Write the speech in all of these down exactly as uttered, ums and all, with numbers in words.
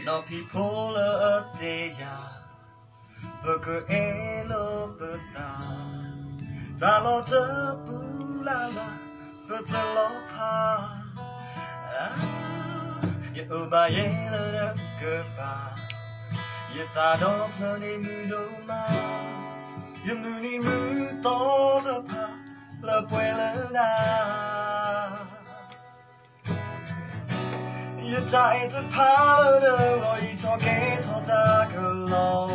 people a day ya burger elo bata da lo de bu la la but the lo pa you ba ye le de ke ba ye ta do no ni mu do ma ye mu ni mu to de pa le pue le na也在这怕了的我一头给头打个漏，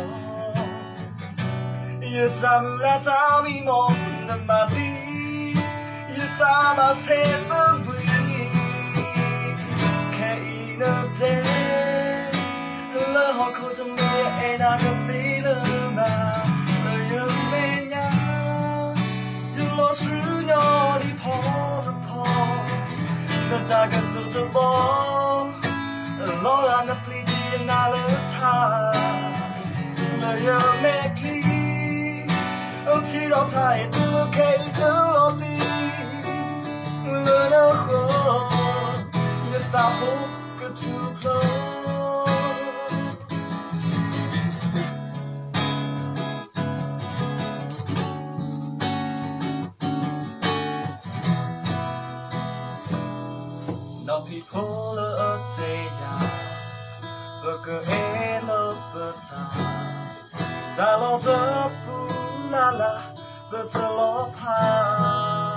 也在不了大迷蒙的马蹄，也打把谁的不依，看一个day，了好苦的没爱那个地了嘛，了又没呀，又落水鸟里跑着跑，那大个走着跑。老让那play的那了他，了又没klick，哦，提到他也只能开着落地，了那火也打破个土楼。Now people are day ya。burger elo bata在老的不啦啦不得落怕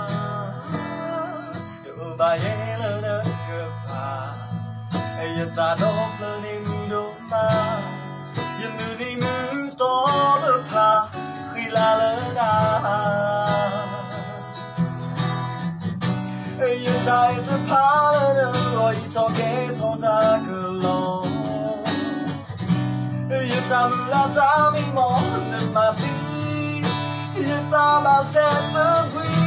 有把夜了的个怕也打动了你们都怕也没你们多的怕回来了那也在这怕了的我一头给头打个漏也在不了大迷蒙的马蹄，也打把谁的鬼。